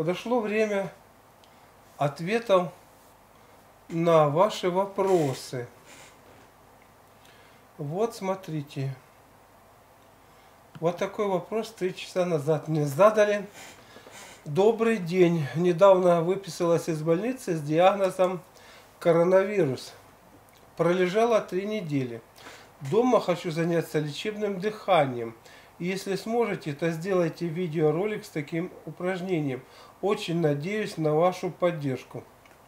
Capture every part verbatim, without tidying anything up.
Подошло время ответов на ваши вопросы. Вот смотрите. Вот такой вопрос три часа назад мне задали. Добрый день. Недавно выписалась из больницы с диагнозом коронавирус. Пролежала три недели. Дома хочу заняться лечебным дыханием. Если сможете, то сделайте видеоролик с таким упражнением. Очень надеюсь на вашу поддержку.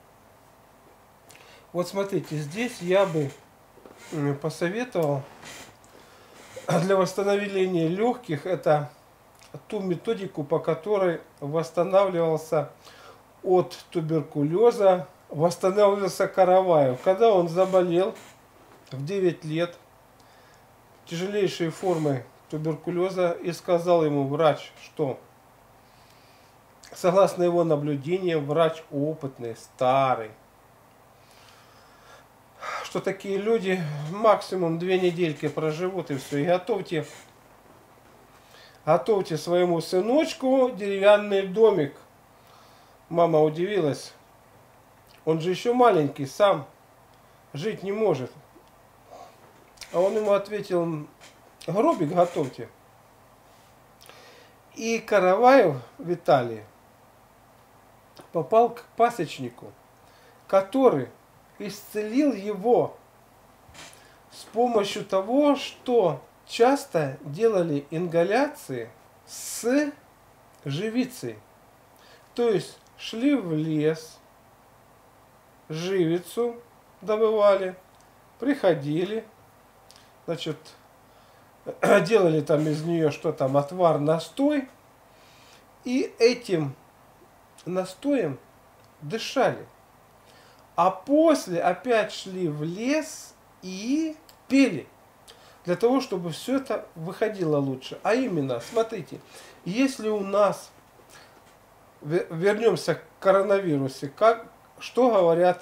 Вот смотрите, здесь я бы посоветовал для восстановления легких это ту методику, по которой восстанавливался от туберкулеза, восстанавливался Караваев. Когда он заболел в девять лет тяжелейшей формой туберкулеза, и сказал ему врач, что согласно его наблюдениям, врач опытный, старый, что такие люди максимум две недельки проживут и все. И готовьте, готовьте своему сыночку деревянный домик. Мама удивилась. Он же еще маленький, сам жить не может. А он ему ответил: гробик готовьте. И Караваев Виталий попал к пасечнику, который исцелил его с помощью того, что часто делали ингаляции с живицей. То есть шли в лес, живицу добывали, приходили, значит, делали там из нее что там, отвар, настой, и этим настоем дышали. А после опять шли в лес и пели, для того, чтобы все это выходило лучше. А именно, смотрите, если у нас, вернемся к коронавирусу, как, что говорят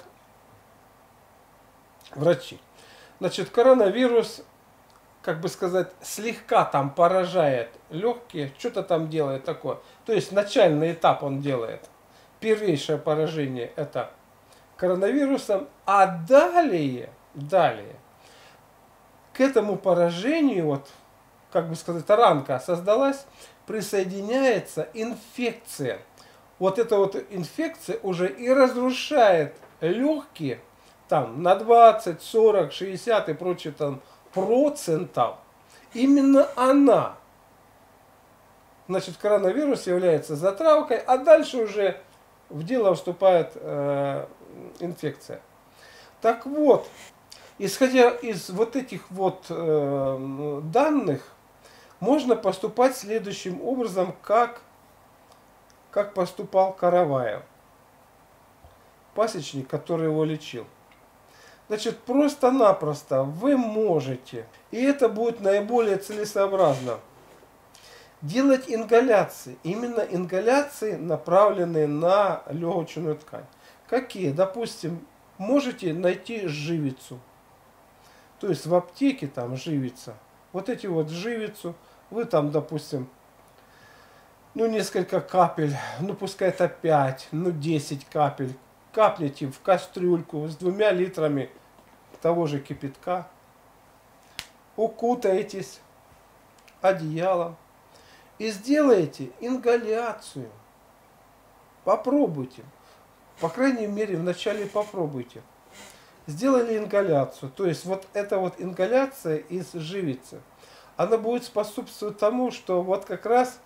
врачи? Значит, коронавирус, как бы сказать, слегка там поражает легкие, что-то там делает такое. То есть начальный этап он делает. Первейшее поражение это коронавирусом, а далее, далее к этому поражению, вот, как бы сказать, ранка создалась, присоединяется инфекция. Вот эта вот инфекция уже и разрушает легкие там на двадцать, сорок, шестьдесят и прочее там процентов. Именно она, значит, коронавирус является затравкой, а дальше уже в дело вступает э, инфекция. Так вот, исходя из вот этих вот э, данных, можно поступать следующим образом, как, как поступал Караваев, пасечник, который его лечил. Значит, просто-напросто вы можете, и это будет наиболее целесообразно, делать ингаляции. Именно ингаляции, направленные на легочную ткань. Какие? Допустим, можете найти живицу. То есть в аптеке там живица. Вот эти вот живицу, вы там, допустим, ну несколько капель, ну пускай это пять, ну десять капель, капните в кастрюльку с двумя литрами того же кипятка, укутаетесь одеялом и сделаете ингаляцию. Попробуйте. По крайней мере, вначале попробуйте. Сделали ингаляцию. То есть вот эта вот ингаляция из живицы, она будет способствовать тому, что вот как раз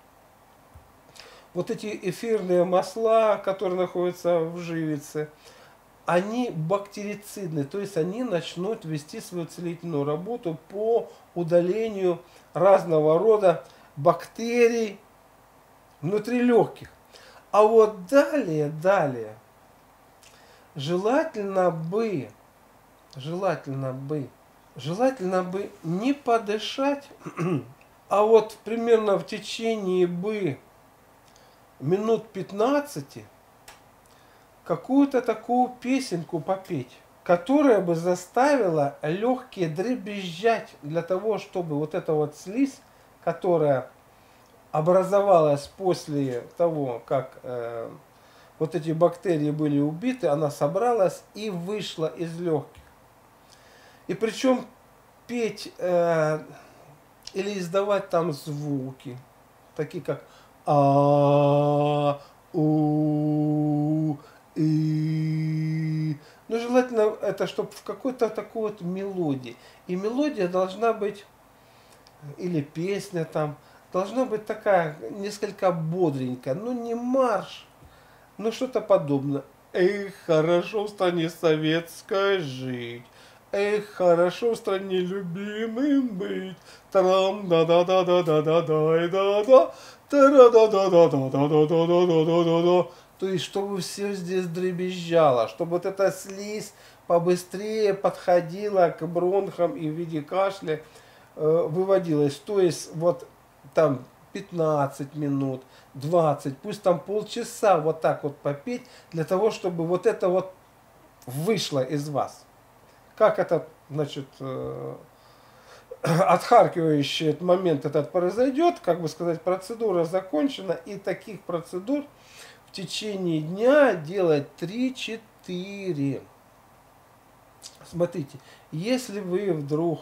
вот эти эфирные масла, которые находятся в живице, они бактерицидны, то есть они начнут вести свою целительную работу по удалению разного рода бактерий внутри легких. А вот далее, далее, желательно бы, желательно бы, желательно бы не подышать, а вот примерно в течение бы минут пятнадцати какую-то такую песенку попеть, которая бы заставила легкие дребезжать для того, чтобы вот эта вот слизь, которая образовалась после того, как э, вот эти бактерии были убиты, она собралась и вышла из легких. И причем петь э, или издавать там звуки, такие как а, у, и. Но желательно это, чтобы в какой-то такой вот мелодии. И мелодия должна быть, или песня там, должна быть такая, несколько бодренькая, ну не марш, но что-то подобное. Эх, хорошо в стране советской жить. Эх, хорошо в стране любимым быть. Трам да да да да да да да да да да да да да да да да да да да. То есть, чтобы все здесь дребезжало, чтобы вот эта слизь побыстрее подходила к бронхам и в виде кашля э, выводилась. То есть, вот там пятнадцать минут, двадцать, пусть там полчаса вот так вот попеть, для того, чтобы вот это вот вышло из вас. Как этот, значит, э, отхаркивающий этот момент этот произойдет, как бы сказать, процедура закончена, и таких процедур в течение дня делать три-четыре. Смотрите, если вы вдруг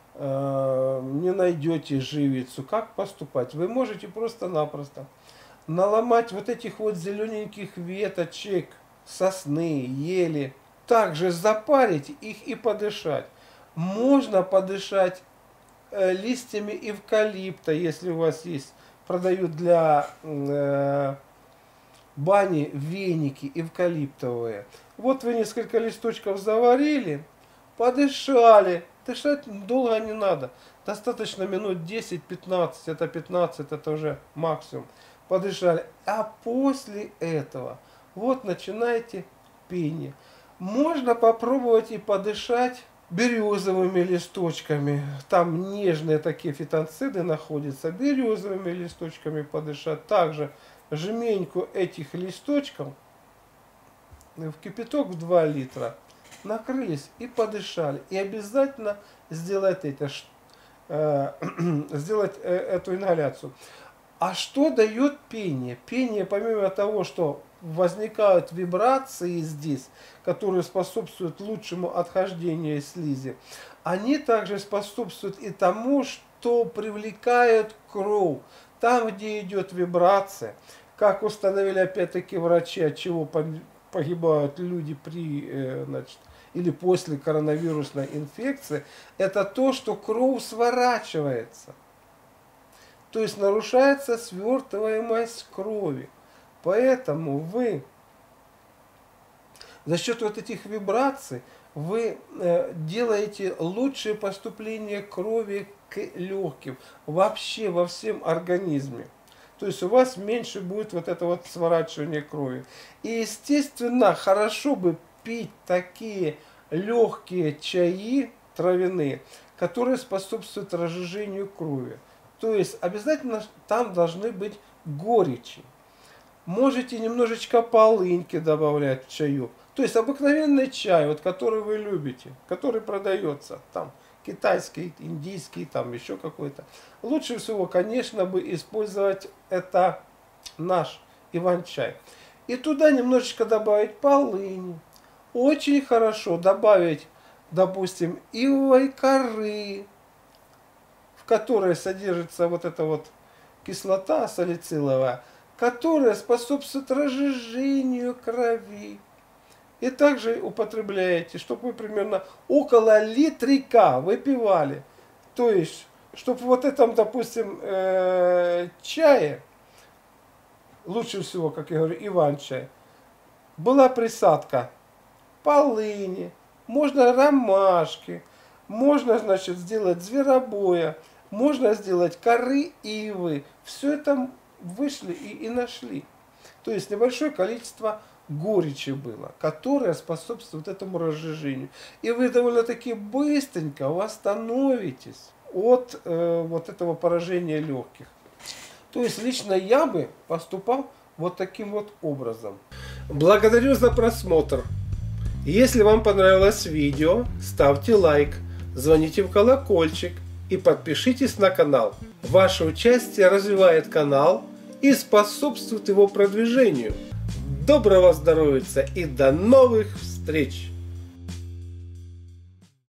э, не найдете живицу, как поступать? Вы можете просто-напросто наломать вот этих вот зелененьких веточек, сосны, ели, также запарить их и подышать. Можно подышать э, листьями эвкалипта, если у вас есть, продают для э, бани веники эвкалиптовые. Вот вы несколько листочков заварили, подышали. Дышать долго не надо. Достаточно минут десять-пятнадцать, это пятнадцать, это уже максимум. Подышали. А после этого вот начинайте пение. Можно попробовать и подышать березовыми листочками. Там нежные такие фитонциды находятся. Березовыми листочками подышать. Также жменьку этих листочков в кипяток в два литра накрылись и подышали. И обязательно сделать это, э, сделать э, эту ингаляцию. А что дает пение? Пение, помимо того, что возникают вибрации здесь, которые способствуют лучшему отхождению слизи, они также способствуют и тому, что привлекают кровь. Там, где идет вибрация, как установили опять-таки врачи, от чего погибают люди при, значит, или после коронавирусной инфекции, это то, что кровь сворачивается. То есть нарушается свертываемость крови. Поэтому вы за счет вот этих вибраций вы э, делаете лучшее поступление крови к легким. Вообще во всем организме. То есть у вас меньше будет вот это вот сворачивание крови. И естественно хорошо бы пить такие легкие чаи травяные, которые способствуют разжижению крови. То есть обязательно там должны быть горечи. Можете немножечко полыньки добавлять в чаю. То есть обыкновенный чай, вот, который вы любите, который продается, там китайский, индийский, там еще какой-то. Лучше всего, конечно, бы использовать это наш иван-чай. И туда немножечко добавить полыни. Очень хорошо добавить, допустим, ивовой коры, в которой содержится вот эта вот кислота салициловая, которая способствует разжижению крови. И также употребляете, чтобы вы примерно около литрика выпивали. То есть, чтобы вот этом, допустим, э, чае, лучше всего, как я говорю, иван-чай, была присадка полыни, можно ромашки, можно, значит, сделать зверобоя, можно сделать коры ивы. Все это вышли и, и нашли. То есть небольшое количество горечи было, которое способствует этому разжижению. И вы довольно-таки быстренько восстановитесь от э, вот этого поражения легких. То есть лично я бы поступал вот таким вот образом. Благодарю за просмотр. Если вам понравилось видео, ставьте лайк, звоните в колокольчик, и подпишитесь на канал. Ваше участие развивает канал и способствует его продвижению. Доброго здоровья и до новых встреч!